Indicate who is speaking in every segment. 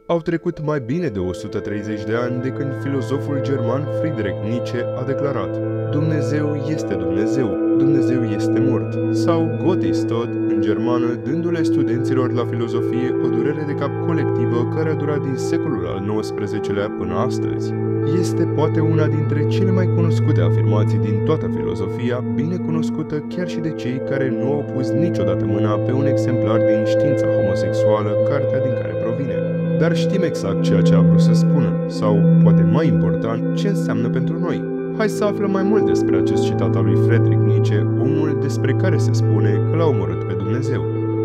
Speaker 1: Au trecut mai bine de 130 de ani de când filozoful german Friedrich Nietzsche a declarat: Dumnezeu este Dumnezeu, Dumnezeu este mort, sau Gott ist tot în germană, dându-le studenților la filozofie o durere de cap colectivă care a durat din secolul al XIX-lea până astăzi. Este poate una dintre cele mai cunoscute afirmații din toată filozofia, bine cunoscută chiar și de cei care nu au pus niciodată mâna pe un exemplar din Știința homosexuală, cartea din care provine. Dar știm exact ceea ce a vrut să spună, sau, poate mai important, ce înseamnă pentru noi. Hai să aflăm mai mult despre acest citat al lui Friedrich Nietzsche, omul despre care se spune că l-a omorât pe Dumnezeu.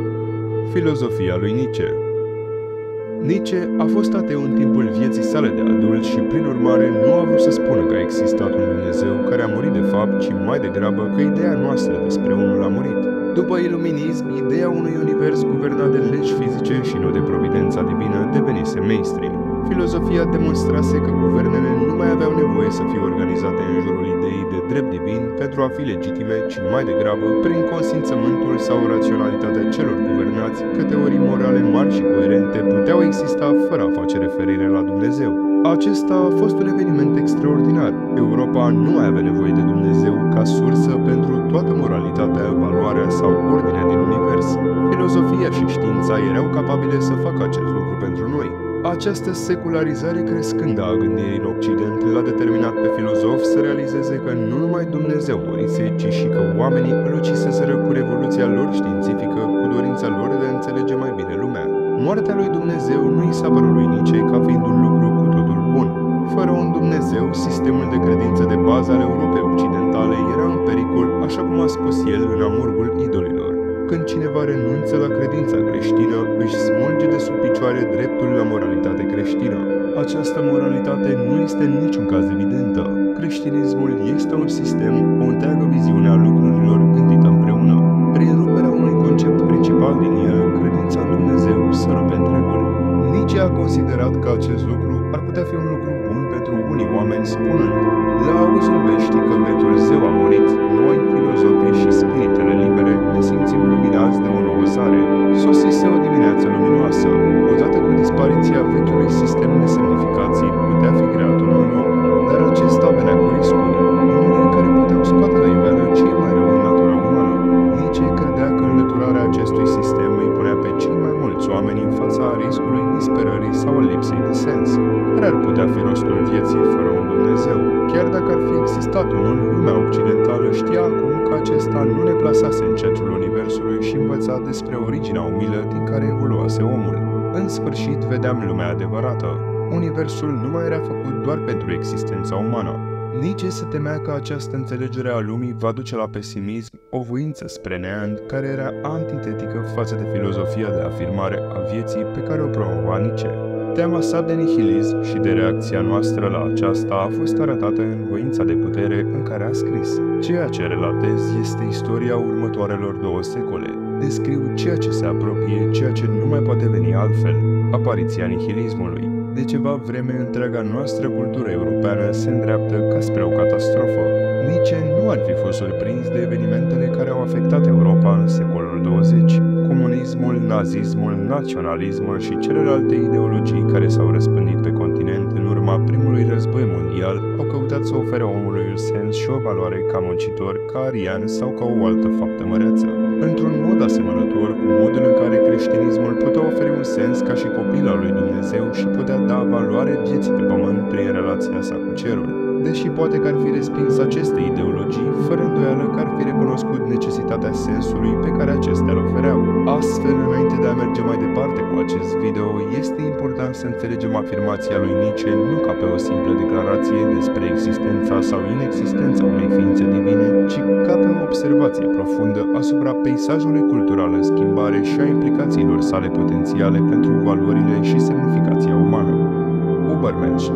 Speaker 1: Filozofia lui Nietzsche. Nietzsche a fost ateu în timpul vieții sale de adult și, prin urmare, nu a vrut să spună că a existat un Dumnezeu care a murit de fapt, ci mai degrabă că ideea noastră despre omul a murit. După iluminism, ideea unui univers guvernat de legi fizice și nu de providența divină devenise mainstream. Filozofia demonstrase că guvernele nu mai aveau nevoie să fie organizate în jurul ideii de drept divin pentru a fi legitime, ci mai degrabă prin consimțământul sau raționalitatea celor guvernați, că teorii morale mari și coerente puteau exista fără a face referire la Dumnezeu. Acesta a fost un eveniment extraordinar. Europa nu mai avea nevoie de Dumnezeu ca sursă pentru toată moralitatea, valoarea sau ordinea din univers. Filozofia și știința erau capabile să facă acest lucru pentru noi. Această secularizare crescândă a gândirii în Occident l-a determinat pe filozof să realizeze că nu numai Dumnezeu murise, ci și că oamenii îl uciseseră cu revoluția lor științifică, cu dorința lor de a înțelege mai bine lumea. Moartea lui Dumnezeu nu i s-a părut lui Nietzsche ca fiind un lucru cu totul bun. Fără un Dumnezeu, sistemul de credință de bază al Europei Occidentale era în pericol, așa cum a spus el în Amurgul idolilor. Când cineva renunță la credința creștină, își smulge de sub picioare dreptul la moralitate creștină. Această moralitate nu este în niciun caz evidentă. Creștinismul este un sistem, o întreagă viziune a lucrurilor gândită împreună. Prin ruperea unui concept principal din el, credința în Dumnezeu se rupe întregul. Nietzsche a considerat că acest lucru ar putea fi un lucru bun pentru unii oameni, spunând: la auzul veștii că vechiul zeu a murit, noi, filozofii și spiritele libere, ne simțim luminați de o nouă zare. Sosise o dimineață luminoasă. Odată cu dispariția vechiului sistem de semnificații, putea fi creat unul nou, dar acesta venea cu riscuri, unele care puteau scoate la iveală ce e mai rău în natura umană. Nietzsche credea că înlăturarea acestui sistem îi punea pe cei mai mulți oameni în fața riscului disperării sau a lipsei de sens. Care ar putea fi rostul vieții fără un Dumnezeu? Chiar dacă ar fi existat unul, lumea occidentală știa acum că acesta nu ne plasase în centrul universului și învăța despre originea umilă din care evoluase omul. În sfârșit, vedeam lumea adevărată. Universul nu mai era făcut doar pentru existența umană. Nietzsche se temea că această înțelegere a lumii va duce la pesimism, o voință spre neant care era antitetică față de filozofia de afirmare a vieții pe care o promova Nietzsche. Teama sa de nihilism și de reacția noastră la aceasta a fost arătată în Voința de putere, în care a scris: ceea ce relatez este istoria următoarelor 2 secole. Descriu ceea ce se apropie, ceea ce nu mai poate veni altfel, apariția nihilismului. De ceva vreme, întreaga noastră cultură europeană se îndreaptă ca spre o catastrofă. Nietzsche nu ar fi fost surprins de evenimentele care au afectat Europa în secolul 20. Comunismul, nazismul, naționalismul și celelalte ideologii care s-au răspândit pe continent în urma primului război mondial au căutat să ofere omului un sens și o valoare ca muncitor, ca arian sau ca o altă faptă măreață. Într-un mod asemănător cu modul în care creștinismul putea oferi un sens ca și copil al lui Dumnezeu și putea da valoare vieții pe pământ prin relația sa cu cerul. Deși poate că ar fi respins aceste ideologii, fără îndoială că ar fi recunoscut necesitatea sensului pe care acestea îl ofereau. Astfel, înainte de a merge mai departe cu acest video, este important să înțelegem afirmația lui Nietzsche nu ca pe o simplă declarație despre existența sau inexistența unei ființe divine, ci ca pe o observație profundă asupra peisajului cultural în schimbare și a implicațiilor sale potențiale pentru valorile și semnificația umană. Übermensch.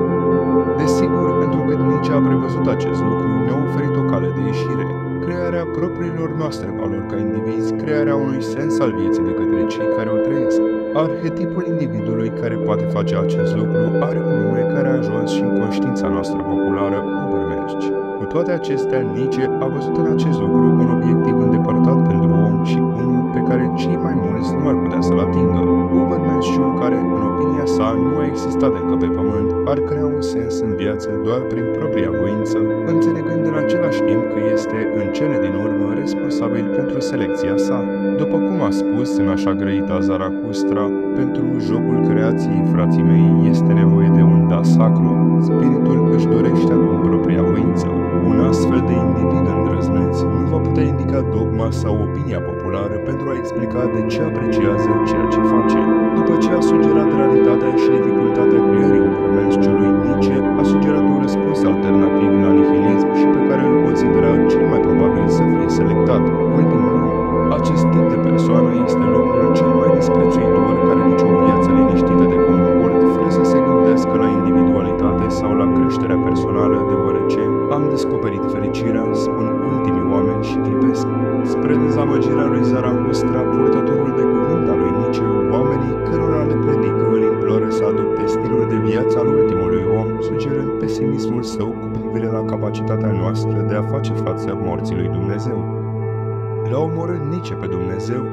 Speaker 1: Desigur, întrucât Nietzsche a prevăzut acest lucru, ne-a oferit o cale de ieșire. Crearea propriilor noastre valori ca indivizi, crearea unui sens al vieții de către cei care o trăiesc. Arhetipul individului care poate face acest lucru are un nume care a ajuns și în conștiința noastră populară, Übermensch. Cu toate acestea, Nietzsche a văzut în acest lucru un obiectiv îndepărtat pentru om și unul pe care cei mai mulți nu ar putea să-l atingă. Übermenschul, care, în opinia sa, nu a existat încă pe pământ, ar crea un sens în viață doar prin propria voință, înțelegând în același timp că este, în cele din urmă, responsabil pentru selecția sa. După cum a spus în așa grăita Zarathustra, pentru jocul creației, frații mei, este nevoie de un da sacru. Spiritul își dorește acum propria voință. Un astfel de individ îndrăzneț nu va putea indica dogma sau opinia populară pentru a explica de ce apreciază ceea ce face. După ce a sugerat realitatea și dificultatea creării Übermenschului, Nietzsche a sugerat un răspuns alternativ la nihilism și pe care îl considera cel mai probabil să fie selectat, ultimul om. Acest tip de persoană este lucrul cel mai disprețuitor care duce o viață liniștită de confort, fără să se gândească la individualitate sau la creșterea personală, deoarece am descoperit fericirea, spun ultimii oameni și clipesc. Spre dezamăgirea lui Zarathustra, purtătorul de cuvânt al lui Nietzsche, oamenii cărora le predică îl imploră să adopte stilul de viață al ultimului om, sugerând pesimismul său cu privire la capacitatea noastră de a face față morții lui Dumnezeu. L-a omorât Nietzsche pe Dumnezeu?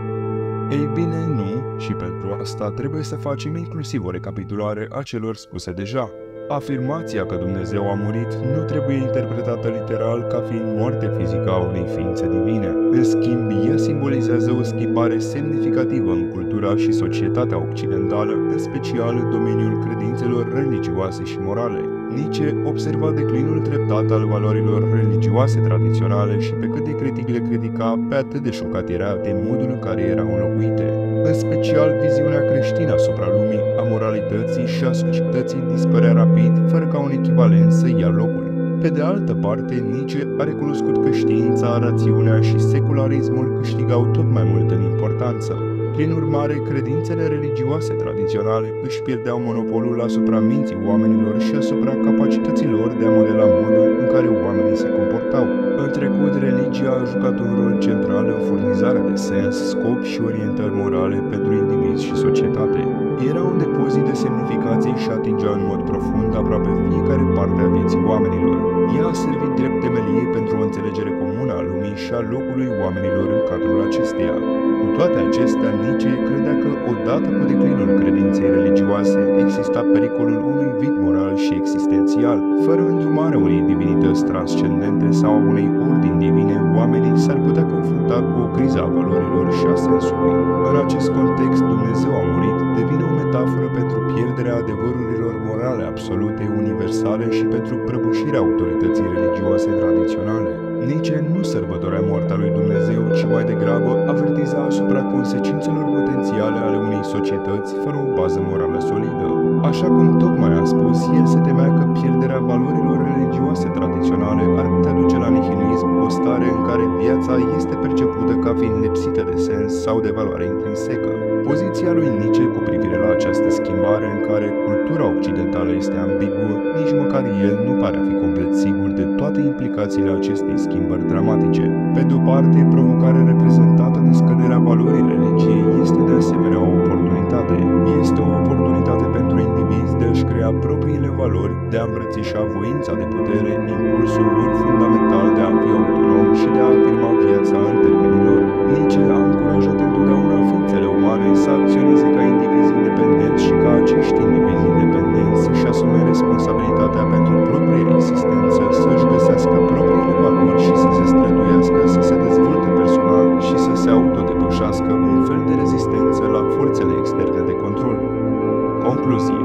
Speaker 1: Ei bine, nu, și pentru asta trebuie să facem inclusiv o recapitulare a celor spuse deja. Afirmația că Dumnezeu a murit nu trebuie interpretată literal ca fiind moarte fizică a unei ființe divine. În schimb, ea simbolizează o schimbare semnificativă în cultura și societatea occidentală, în special în domeniul credințelor religioase și morale. Nietzsche observa declinul treptat al valorilor religioase tradiționale și pe cât de critic le critica, pe atât de șocat era de modul în care erau înlocuite. În special, viziunea creștină asupra lumii, a moralității și a societății dispărea rapid, fără ca un echivalent să ia locul. Pe de altă parte, Nietzsche a recunoscut că știința, rațiunea și secularismul câștigau tot mai mult în importanță. Prin urmare, credințele religioase tradiționale își pierdeau monopolul asupra minții oamenilor și asupra capacităților de a modela modul în care oamenii se comportau. În trecut, religia a jucat un rol central în furnizarea de sens, scop și orientări morale pentru indivizi și societate. Era un depozit de semnificații și atingea în mod profund aproape fiecare parte a vieții oamenilor. Ea a servit drept temelie pentru o înțelegere comună a lumii și a locului oamenilor în cadrul acesteia. Cu toate acestea, Nietzsche credea că, odată cu declinul credinței religioase, exista pericolul unui vid moral și existențial. Fără îndrumarea unei divinități transcendente sau a unei ordini divine, oamenii s-ar putea confrunta cu o criză a valorilor și a sensului. În acest context, Dumnezeu a murit devine o metaforă pentru pierderea adevărurilor morale absolute, universale și pentru prăbușirea autorității religioase tradiționale. Nietzsche nu sărbătorea moartea lui Dumnezeu, ci mai degrabă avertiza asupra consecințelor potențiale ale unei societăți fără o bază morală solidă. Așa cum tocmai am spus, el se temea că pierderea valorilor religioase tradiționale ar putea duce la nihilism, o stare în care viața este percepută ca fiind lipsită de sens sau de valoare intrinsecă. Poziția lui Nietzsche cu privire la această schimbare în care cultura occidentală este ambiguă, nici măcar el nu pare a fi complet sigur de toate implicațiile acestei schimbări dramatice. Pe de o parte, provocarea reprezentată de scăderea valorii religiei este de asemenea o oportunitate. Este o oportunitate pentru indivizi de a-și crea propriile valori, de a îmbrățișa voința de putere, impulsul lor fundamental de a fi autonom și de a afirma viața în termenii lor. Nietzsche a încurajat întotdeauna ființele umane să acționeze ca indivizi independenți și ca acești indivizi independenți să-și asume responsabilitatea pentru propria existență, să-și găsească propriile valori și să se străduiască să se dezvolte personal și să se autodepășească un fel de rezistență la forțele externe de control. Concluzie.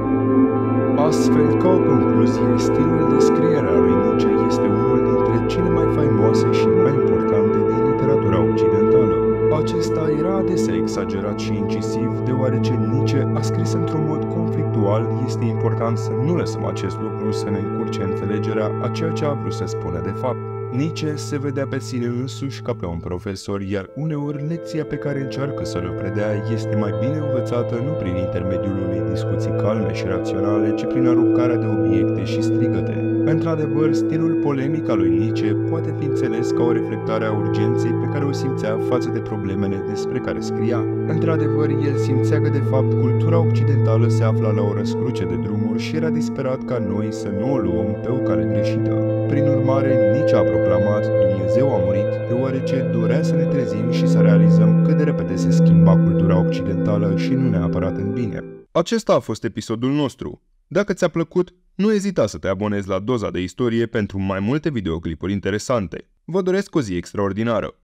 Speaker 1: Astfel, ca o concluzie, stilul de scriere al lui Nietzsche este unul dintre cele mai faimoase și mai importante din literatura occidentală. Acesta era adesea exagerat și incisiv, deoarece Nietzsche a scris într-un mod conflictual, este important să nu lăsăm acest lucru să ne încurce înțelegerea a ceea ce a vrut să spună de fapt. Nietzsche se vedea pe sine însuși ca pe un profesor, iar uneori lecția pe care încearcă să o predea este mai bine învățată nu prin intermediul unei discuții calme și raționale, ci prin aruncarea de obiecte și strigăte. Într-adevăr, stilul polemic al lui Nietzsche poate fi înțeles ca o reflectare a urgenței pe care o simțea față de problemele despre care scria. Într-adevăr, el simțea că de fapt cultura occidentală se afla la o răscruce de drumuri și era disperat ca noi să nu o luăm pe o cale greșită. Prin urmare, Nietzsche a proclamat Dumnezeu a murit, deoarece dorea să ne trezim și să realizăm cât de repede se schimba cultura occidentală și nu neapărat în bine. Acesta a fost episodul nostru. Dacă ți-a plăcut, nu ezita să te abonezi la Doza de Istorie pentru mai multe videoclipuri interesante. Vă doresc o zi extraordinară!